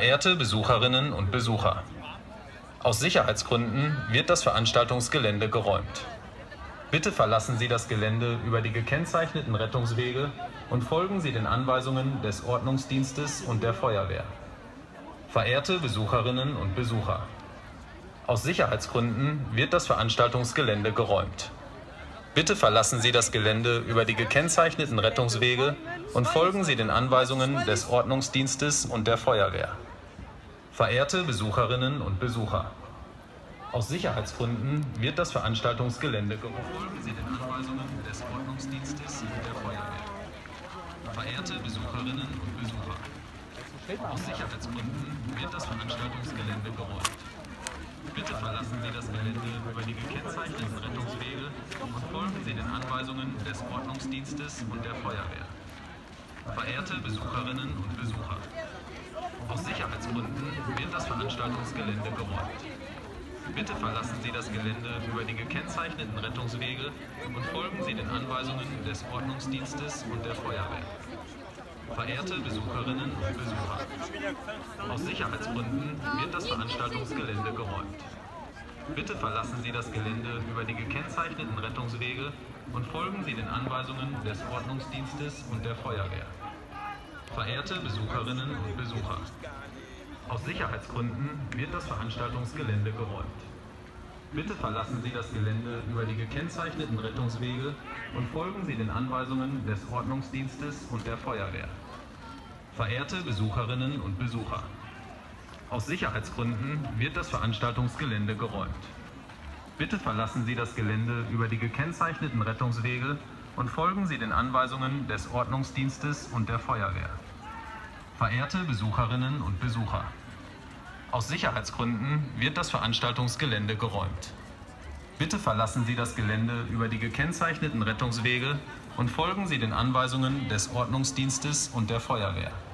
Verehrte Besucherinnen und Besucher, aus Sicherheitsgründen wird das Veranstaltungsgelände geräumt. Bitte verlassen Sie das Gelände über die gekennzeichneten Rettungswege und folgen Sie den Anweisungen des Ordnungsdienstes und der Feuerwehr. Verehrte Besucherinnen und Besucher, aus Sicherheitsgründen wird das Veranstaltungsgelände geräumt. Bitte verlassen Sie das Gelände über die gekennzeichneten Rettungswege und folgen Sie den Anweisungen des Ordnungsdienstes und der Feuerwehr. Verehrte Besucherinnen und Besucher, aus Sicherheitsgründen wird das Veranstaltungsgelände geräumt. Folgen Sie den Anweisungen des Ordnungsdienstes und der Feuerwehr. Verehrte Besucherinnen und Besucher, aus Sicherheitsgründen wird das Veranstaltungsgelände geräumt. Bitte verlassen Sie das Gelände über die gekennzeichneten Rettungswege und folgen Sie den Anweisungen des Ordnungsdienstes und der Feuerwehr. Verehrte Besucherinnen und Besucher, aus Sicherheitsgründen wird das Veranstaltungsgelände geräumt. Bitte verlassen Sie das Gelände über die gekennzeichneten Rettungswege und folgen Sie den Anweisungen des Ordnungsdienstes und der Feuerwehr. Verehrte Besucherinnen und Besucher, aus Sicherheitsgründen wird das Veranstaltungsgelände geräumt. Bitte verlassen Sie das Gelände über die gekennzeichneten Rettungswege und folgen Sie den Anweisungen des Ordnungsdienstes und der Feuerwehr. Verehrte Besucherinnen und Besucher, aus Sicherheitsgründen wird das Veranstaltungsgelände geräumt. Bitte verlassen Sie das Gelände über die gekennzeichneten Rettungswege und folgen Sie den Anweisungen des Ordnungsdienstes und der Feuerwehr. Verehrte Besucherinnen und Besucher, aus Sicherheitsgründen wird das Veranstaltungsgelände geräumt. Bitte verlassen Sie das Gelände über die gekennzeichneten Rettungswege und folgen Sie den Anweisungen des Ordnungsdienstes und der Feuerwehr. Verehrte Besucherinnen und Besucher, aus Sicherheitsgründen wird das Veranstaltungsgelände geräumt. Bitte verlassen Sie das Gelände über die gekennzeichneten Rettungswege und folgen Sie den Anweisungen des Ordnungsdienstes und der Feuerwehr.